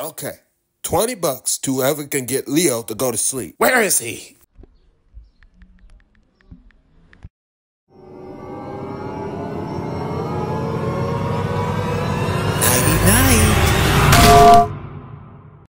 Okay. $20 to whoever can get Leo to go to sleep. Where is he? Nighty, night.